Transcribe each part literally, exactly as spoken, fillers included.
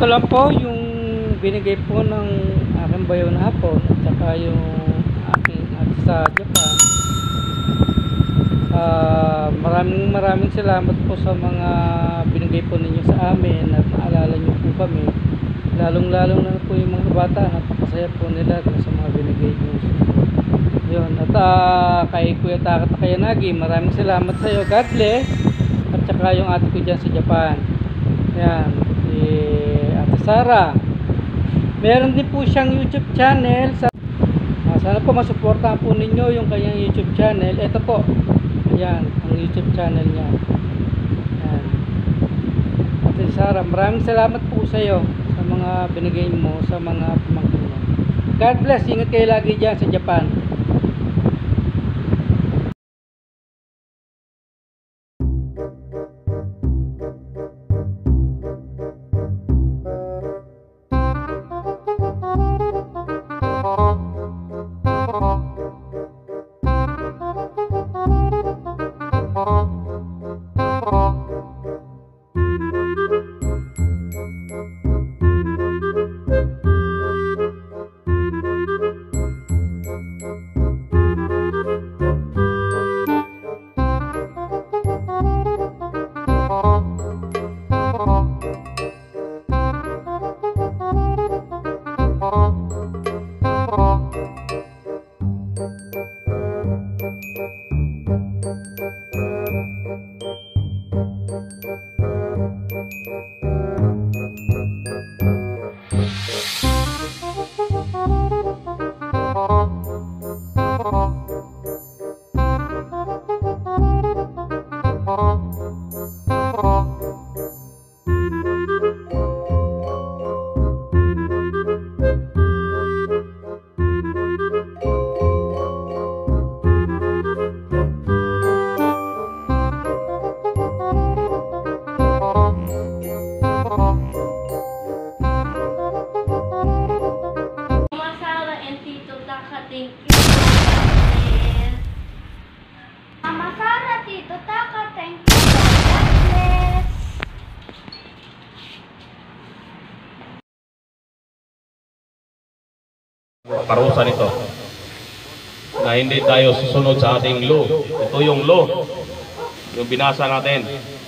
ito lang po yung binigay po ng aking bayo na hapon at saka yung aking at sa Japan. Uh, maraming maraming salamat po sa mga binigay po ninyo sa amin at naalala nyo po kami, lalong lalong na po yung mga bata, napakasaya po nila sa mga binigay nyo yun. At uh, kay Kuya Taka Takayanagi, maraming salamat sa iyo, God bless. At saka yung ate ko dyan sa Japan, yan, si Ate Sara, meron din po siyang YouTube channel sa, uh, sana po masuportahan po ninyo yung kanyang YouTube channel. Ito po, ayan, ang YouTube channel niya. Ayan. Ate Sara, maraming salamat po sa iyo sa mga binigay mo sa mga pamangkin mo. God bless, ingat kayo lagi dyan sa Japan. Thank you. Mama Sara, Tito Taka, thank you. God bless. Parusa nito na hindi tayo susunod sa ating law. Ito yung law, yung binasa natin.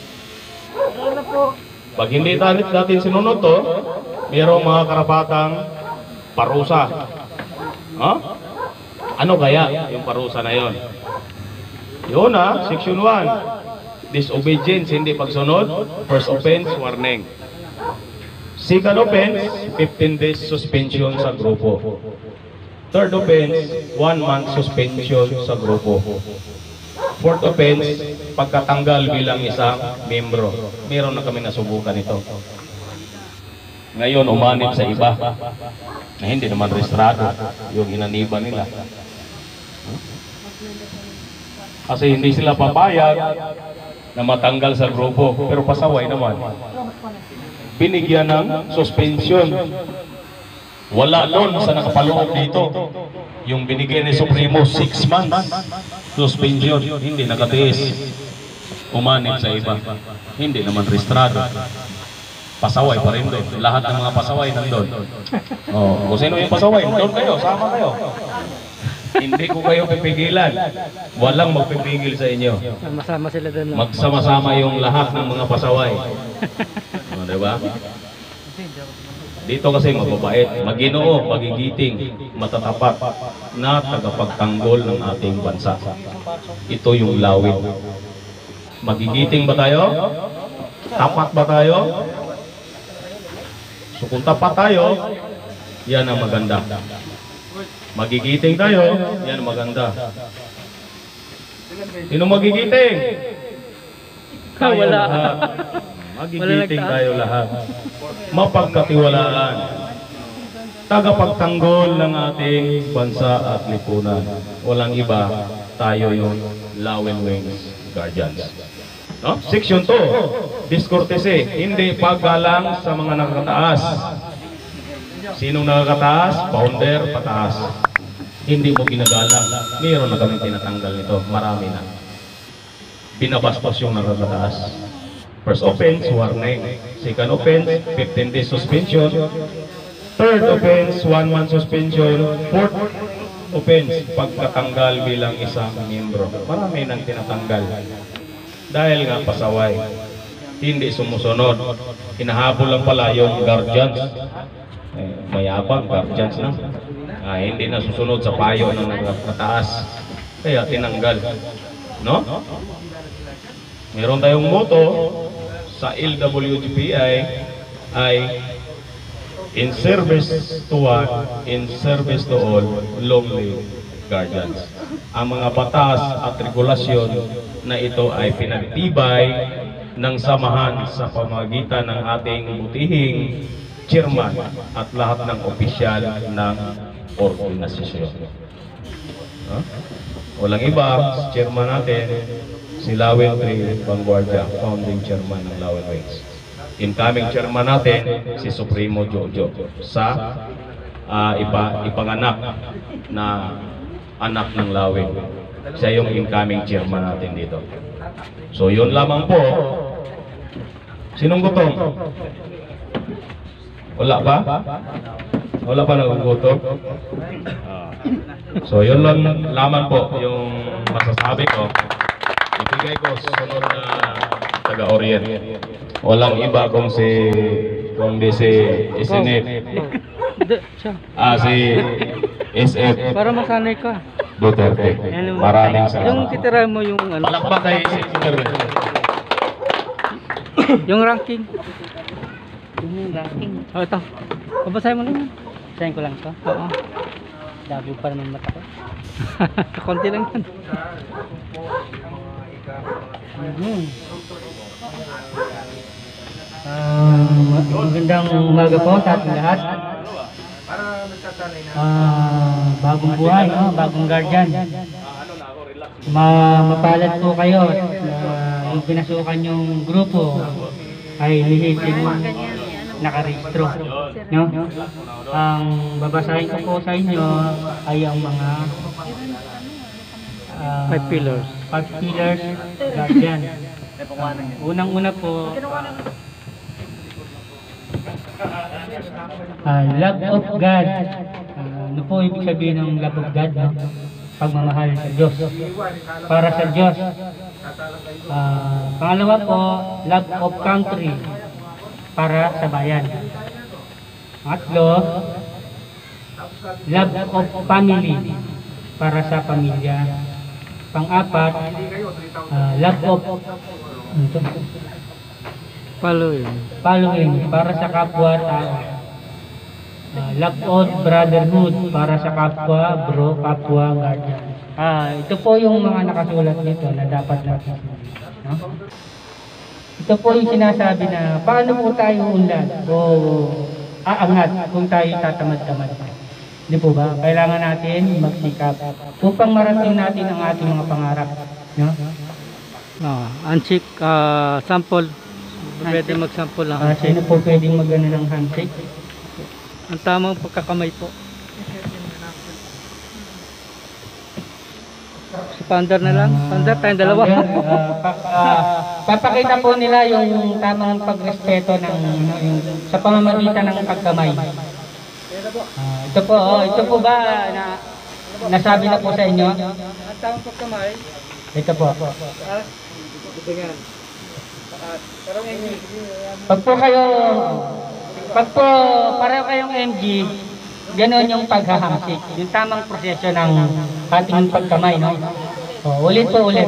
Pag hindi natin sinunod to, mayroong mga karapatang parusa. Huh? Ano kaya yung parusa na yon? Yun na, section one. Disobedience, hindi pagsunod. First offense, warning. Second offense, fifteen days suspension sa grupo. Third offense, one month suspension sa grupo. Fourth offense, pagkatanggal bilang isang membro. Meron na kami nasubukan ito. Ngayon, umanib sa iba na hindi naman rehistrado yung inaniba nila. Kasi hindi sila papayag na matanggal sa grupo, pero pasaway naman. Binigyan ng suspension. Wala doon sa nakapaloob dito. Yung binigay ni Supremo, six months suspension. Hindi nakatiis. Umanib sa iba. Hindi naman rehistrado. Pasaway pa rin doon. Lahat ng mga pasaway nandun. Oh, kung sino yung pasaway, doon kayo, sama kayo. Hindi ko kayo pipigilan. Walang magpipigil sa inyo. Sama-sama sila doon. Magsama-sama yung lahat ng mga pasaway. O, diba? Dito kasi mababait, maginoo, magigiting, matatapat na tagapagtanggol ng ating bansa. Ito yung lawin. Magigiting ba tayo? Tapat ba tayo? So kung tapat tayo, yan ang maganda. Magigiting tayo, yan ang maganda. Sino magigiting? Tayo Wala. lahat. Magigiting tayo lahat. Mapagkatiwalaan. Tagapagtanggol ng ating bansa at lipunan. Walang iba, tayo yung Lawin Wings Guardians. No? Section two, discourtesy, hindi paggalang sa mga nakakataas. Sinong nakakataas? Founder, pataas. Hindi mo ginagalang. Meron na kami tinatanggal nito. Marami na. Binabastos yung nakakataas. First offense, warning. Second offense, fifteen days suspension. Third offense, one month suspension. Fourth offense, pagkatanggal bilang isang miyembro. Marami nang tinatanggal. Dahil nga pasaway. Hindi sumusunod. Hinahabol lang pala yung guardians. Eh, mayabang guardians na. Ah, hindi na susunod sa payo ng mataas. Kaya tinanggal. No? Meron tayong motto sa L W G P I ay in service to one, in service to all, long live guardians. Ang mga batas at regulasyon na ito ay pinagtibay ng samahan sa pamagitan ng ating butihing chairman at lahat ng opisyal ng organisasyon. Huh? Walang iba, chairman natin, si Lawin Trail Vanguardia, founding chairman ng Lawin Wings. Incoming chairman natin, si Supremo Jojo, sa uh, ipa, ipanganak na anak ng Lawin. Siya yung incoming chairman natin dito. So yun lamang po. Sinong gutom? Wala ba? Wala pa nagugutom? So yun lang lamang po yung masasabi ko. Ibigay ko sa sunod na taga-Orient. Walang iba kung si kung di si S N F. Ah, si S F. Para masanay ka. Duterte. Maraming Yung salamat. titira mo yung ano. Palakpak kay Senator. Yung ranking. Yung ranking. Oh, ito. Babasahin mo lang yan. Babasahin ko lang ito. Oo. Dabi pa naman mata ko. Konti lang yan. Mm-hmm. Uh, magandang umaga po sa ating lahat. Uh, bagong buhay, no? Bagong guardian. Ma mapalad po kayo at uh, yung pinasukan yung grupo ay lihitin nakarehistro, no? Ang babasahin ko po sa inyo ay ang mga uh, five pillars. Five pillars guardian. Uh, Unang-una po, uh, love of God. Uh, ano po ibig sabihin ng love of God, no? Pagmamahal sa Diyos. Para sa Diyos. Uh, pangalawa po, love of country. Para sa bayan. Pangatlo, love of family. Para sa pamilya. Pang-apat, uh, love of following. Following. Para sa kapwa-tao. Uh, love of brotherhood. Para sa kapwa, bro, kapwa, guardian. Ah, ito po yung mga nakasulat nito na dapat natin. No? Ito po yung sinasabi na paano po tayo unlad o aangat kung tayo tatamad-tamad. Hindi po ba? Kailangan natin magsikap upang marating natin ang ating mga pangarap. No? Ah, handshake, uh, sample. Pwede mag-sample lang. Uh, sino po pwedeng mag-ano ng handshake? Ang tamang pagkakamay po. Si Pander na lang. Pander, tayong dalawa. uh, pa, uh, papakita po nila yung tamang pagrespeto ng ano, yung, sa pamamagitan ng pagkamay. Uh, ito po, oh, ito po ba na nasabi na po sa inyo? Ang tamang pagkamay. Ito po. Pag po kayo, pag po pareho kayong M G, ganoon yung paghahamsik, yung tamang proseso ng ating pagkamay, no? O, ulit po ulit.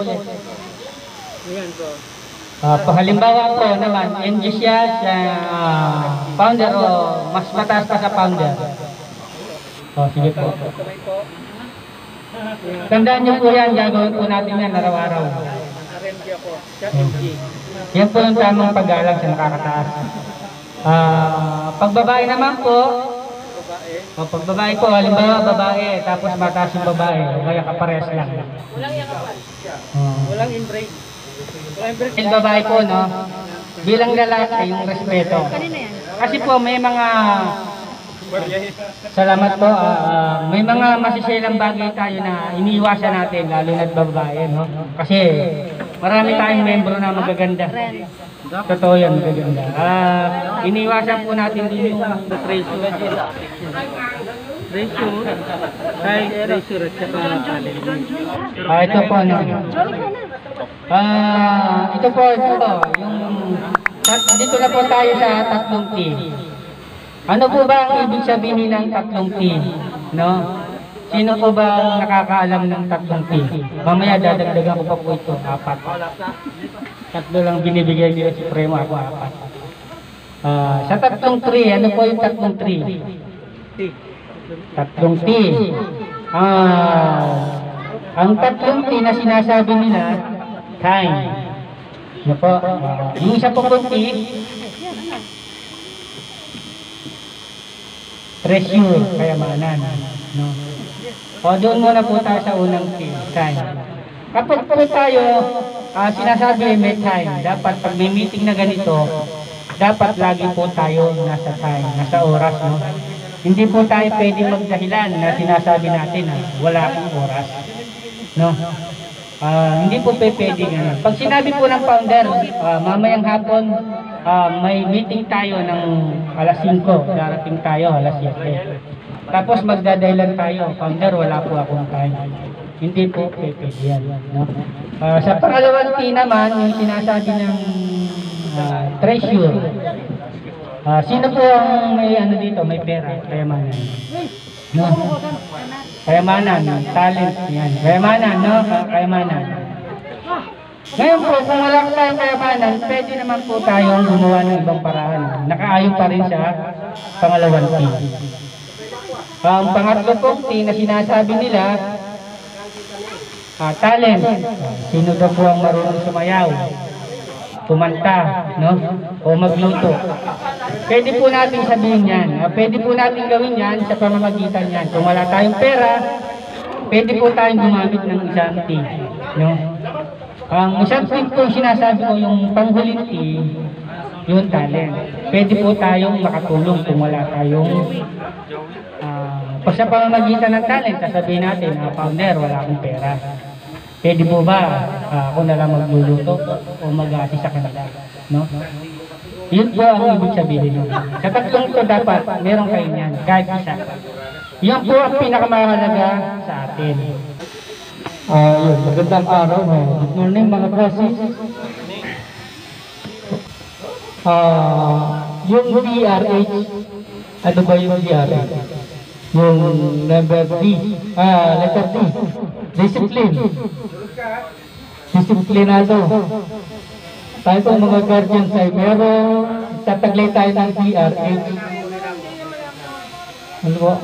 Uh, halimbawa po naman, M G siya, sa uh, founder o mas mataas pa sa founder. O, sige po. Tandaan niyo po yan, gagawin po natin yan araw-araw. Yan po yung tamang pag-alang sa nakakataas. Uh, pagbabae naman po, o pagbabae po, halimbawa babae, tapos mataas yung babae, o kaya kapares lang. Walang yakapan. Uh, Walang embrace. Yung babae po, no, bilang lalaki, yung respeto. Kasi po may mga Salamat po. Ah, ah, may mga masisilang bagay tayo na iniiwasan natin, lalo na't babae, no? Kasi marami tayong membro na magaganda. Totoo yan, magaganda. Ah, iniiwasan po natin din yung Treasure. Treasure. Kay treasure at saka talent. Ah, ito po, ano. Ah, ito po, ito po, yung tat- dito na po tayo sa tatlong T. Ano po ba ang ibig sabihin ng tatlong T? No? Sino po ba ang nakakaalam ng tatlong T? Mamaya dadagdagan ko pa po ito, apat. Tatlo lang binibigay nila si Premo, ako apat. Ah, sa tatlong tree, ano po yung tatlong tree? Tatlong T. Ah, ang tatlong T na sinasabi nila, time. Ano po? Ah, yung isa po po T, treasure, kayamanan. No? O doon muna po tayo sa unang T, time. Kapag po tayo, ah, sinasabi may time, dapat pag may meeting na ganito, dapat lagi po tayo nasa time, nasa oras. No? Hindi po tayo pwedeng magdahilan na sinasabi natin na wala akong oras. No? Ah, hindi po pe pwede ganun. Pag sinabi po ng founder, ah, mamayang hapon, ah, may meeting tayo ng alas singko, darating tayo alas siyete. Tapos magdadahilan tayo, founder, wala po akong time. Hindi po pe pwede yan. No? Ah, sa pangalawang T naman, yung sinasabi ng ah, treasure. Ah, sino po ang may ano dito, may pera, kayamanan? No? Kayamanan, talent, yan. Kayamanan, no? Kayamanan. Ngayon po, kung wala tayong kayamanan, pwede naman po tayong gumawa ng ibang paraan. Nakaayon pa rin sa pangalawang T. Ang pangatlo pong T na sinasabi nila, ah, talent. Sino daw po ang marunong sumayaw? Kumanta, no? O magluto. Pwede po natin sabihin yan. Uh, pwede po natin gawin yan sa pamamagitan yan. Kung wala tayong pera, pwede po tayong gumamit ng isang T. No? Ang isang T po sinasabi ko yung panghuling T, yung talent. Pwede po tayong makatulong kung wala tayong uh, pag sa pamamagitan ng talent, sasabihin natin, uh, founder, wala akong pera. Pwede po ba uh, ako na lang magluluto o mag-assist sa kanila? No? Yun po ang ibig sabihin nyo. Sa tatlong ito dapat, meron kayo niyan, kahit isa. Yan po ang pinakamahalaga sa atin. Ah, yun, magandang araw. No? Good morning mga klase. Ah, yung D R H, ano ba yung D R H? Yung number D, ah, letter D, discipline. Disiplinado. Tayo po mga guardians ay meron, tataglay tayo ng D R H. Ano ba?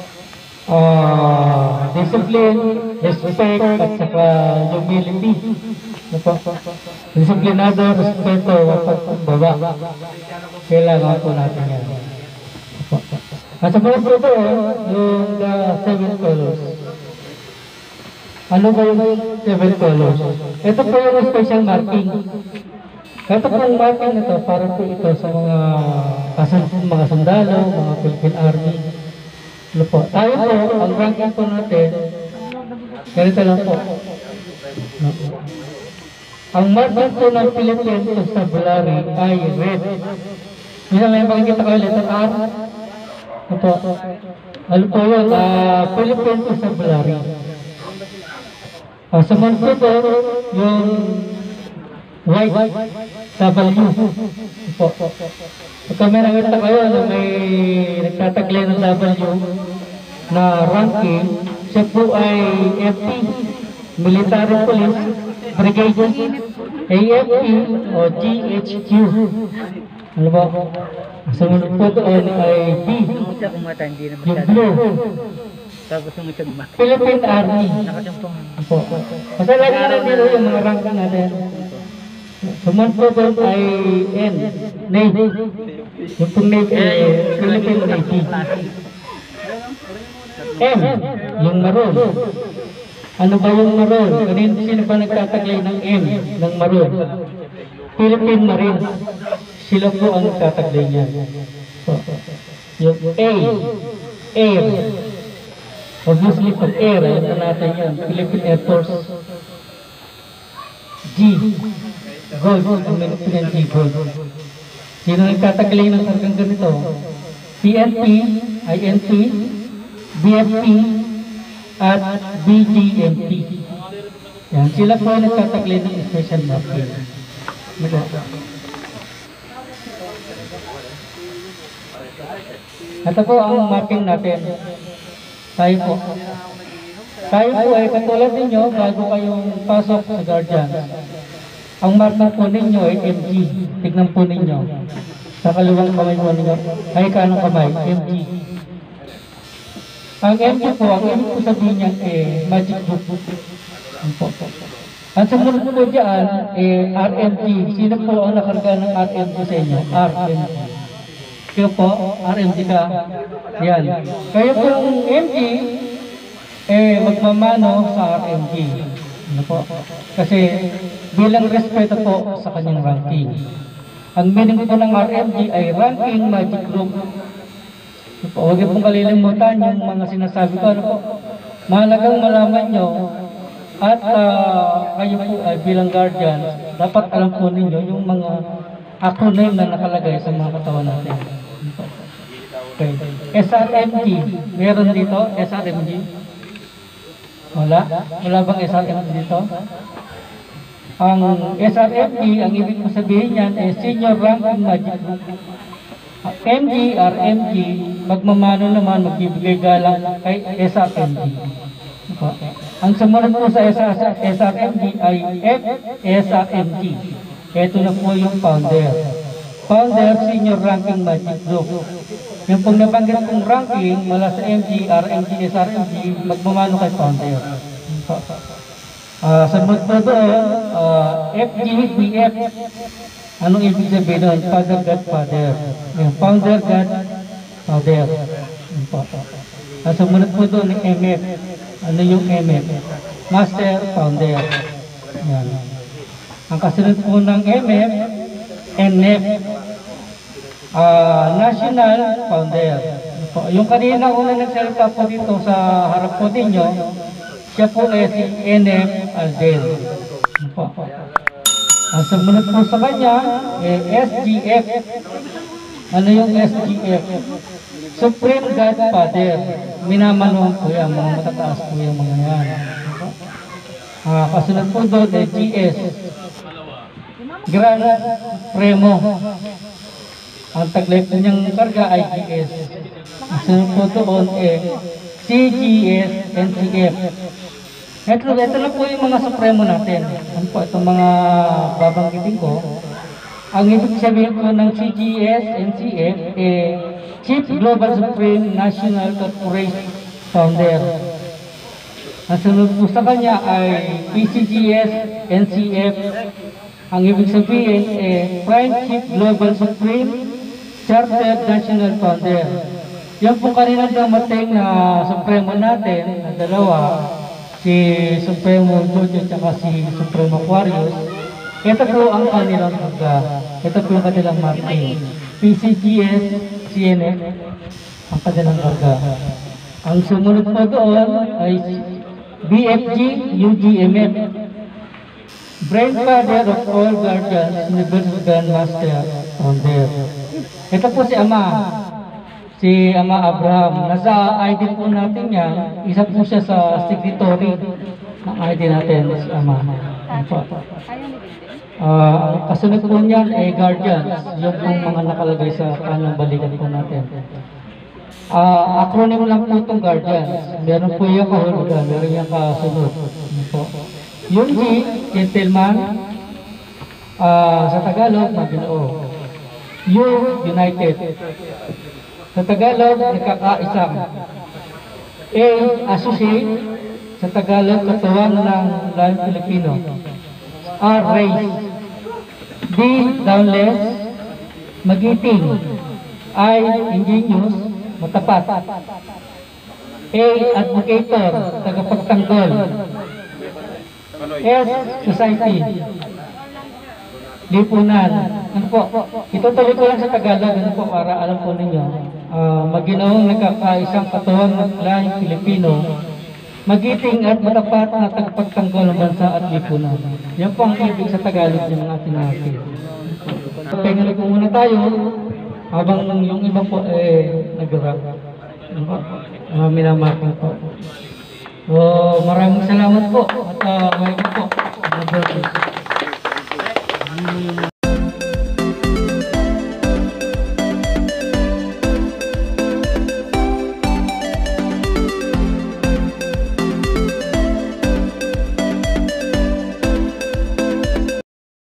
Ah, discipline, respect, at saka humility. Ano po? Disiplinado, respeto, baba. Kailangan po natin yan. At sa mga po ito, yung the seven colors. Ano ba yung seven colors? Ito po yung special marking. Ito pong marking na ito, para po ito sa mga kasan, mga sundalo, mga Philippine Army. Ano po? Tayo po, ang ranking po natin, ganito lang po. No. Ang marking po ng Philippine Constabulary ay red. Minsan may makikita kayo, letter R. Ano po? Ano po yun? Uh, Philippine Constabulary. Uh, sa monto po, yung white W. Po. Pagka may nakita kayo na may nagtataglay ng W na ranking, siya po ay F P, Military Police, Brigade, A F P o G H Q. Ano ba? Sumunod po doon ay B, yung blue. Tapos yung isa gumak. Philippine Army. Po. Masalanan na dito yung mga ranking natin. Sumunod po doon ay N, Navy. Yung pong Navy, eh, Philippine Navy. M, yung maroon. Ano ba yung maroon? Kanino sino ba nagtataglay ng M, ng maroon? Philippine Marine. Sila po ang nagtataglay niya. So, Yung A, air. Obviously, pag air, alam na natin yan. Philippine Air Force. G, gold. Ang meron yan, G, gold. Sino nagtatagaling ng kargang ganito? P N P, I N P, B F P, at B G M P. Yan, sila po ay nagtatagaling ng special marking. Ito po ang marking natin. Tayo po. Tayo po ay katulad ninyo bago kayong pasok sa guardian. Ang marking po ninyo ay M G. Tignan po ninyo. Sa kaliwang kamay po ninyo. Ay kanong kamay, M G. Ang M G po, ang ibig po sabihin niya eh, magic book. Ang po po. Ang sumunod po dyan, eh, R M G. Sino po ang nakarga ng R M G sa inyo? R M G. Kaya po, R M G ka. Yan. Kaya po ang M G, eh, magmamano sa R M G. Ano po? Kasi bilang respeto po sa kanyang ranking. Ang meaning po ng R M G ay ranking magic group. Ano po, huwag pong kalilimutan yung mga sinasabi ko. Ano po? Mahalagang malaman nyo at uh, kayo po ay bilang guardian, dapat alam po ninyo yung mga acronym na nakalagay sa mga katawan natin. Okay. S R M G, meron dito S R M G? Wala? Wala bang S R M G dito? Ang S R M G, ang ibig ko sabihin yan ay Senior Ranking Magic Group. M G, R M G, magmamano naman, magbibigay galang kay S R M G. Ang sumunod po sa S R M G ay F S R M G. Ito na po yung founder. Founder, Senior Ranking Magic Group. Yung pong nabanggit kong ranking, mula sa M G, R M G, S R M G, magmamano kay founder. Uh, sumunod po doon, uh, F G, B F. Anong ibig sabihin doon? Father, God, Father. Yung founder, God, Father. Uh, sumunod po doon, M F. Ano yung M F? Master, Founder. Yan. Ang kasunod po ng M F, N F. Uh, National Founder. Yung kanina una nagsalita po dito sa harap po ninyo, siya po ay si N F Aldel. Ang sumunod po sa kanya, eh, S G F. Ano yung S G F? Supreme Godfather. Minamanuhan po yan, mga matataas po yung mga yan. Uh, kasunod po doon, eh, G S. Grand Premo. Ang taglay po niyang karga ay G S. Kasunod po doon, eh, C G S, N C F. Ito, ito na po yung mga supremo natin. Ano po, itong mga babanggitin ko. Ang ibig sabihin po ng C G S, N C F, eh, Chief Global Supreme National Corporation Founder. Ang sunod po sa kanya ay P C G S, N C F. Ang ibig sabihin eh, Prime Chief Global Supreme Chartered National Founder. Yan po kanina dumating na supremo natin, na dalawa, si Supremo Jojo at si Supremo Aquarius. Ito po ang kanilang pagka. Ito po yung kanilang marking. P C G S, C N F, ang kanilang karga. Ang sumunod po doon ay B F G, U G M F. Brainfather of all guardians, Universal Grandmaster, Founder. Ito po si Ama. Si Ama Abraham. Nasa I D po natin yan. Isa po siya sa secretary ng I D natin, si Ama. Uh, kasunod po niyan ay guardians. Yung pong mga nakalagay sa kanang balikan po natin. Uh, acronym lang po itong guardians. Meron po yung kahulugan, meron yung kasunod. Yung G, gentleman, uh, sa Tagalog, maginoo. U, united. Sa Tagalog, nagkakaisang. A, associate. Sa Tagalog, katawan ng lahat Pilipino. R, race. D, downless. Magiting. I, ingenious. Matapat. A, advocator. Tagapagtanggol. S, society. Lipunan. Ano po? Itutuloy ko lang sa Tagalog. Ano po? Para alam po ninyo. uh, maginawang nagkakaisang katawan ng lahing Pilipino, magiting at matapat na tagapagtanggol ng bansa at lipunan. Yan po ang ibig sa Tagalog ng ating natin. Pahingali po muna tayo habang yung iba po eh nag-rap. Uh, minamaking po. So, maraming salamat po at uh, may po.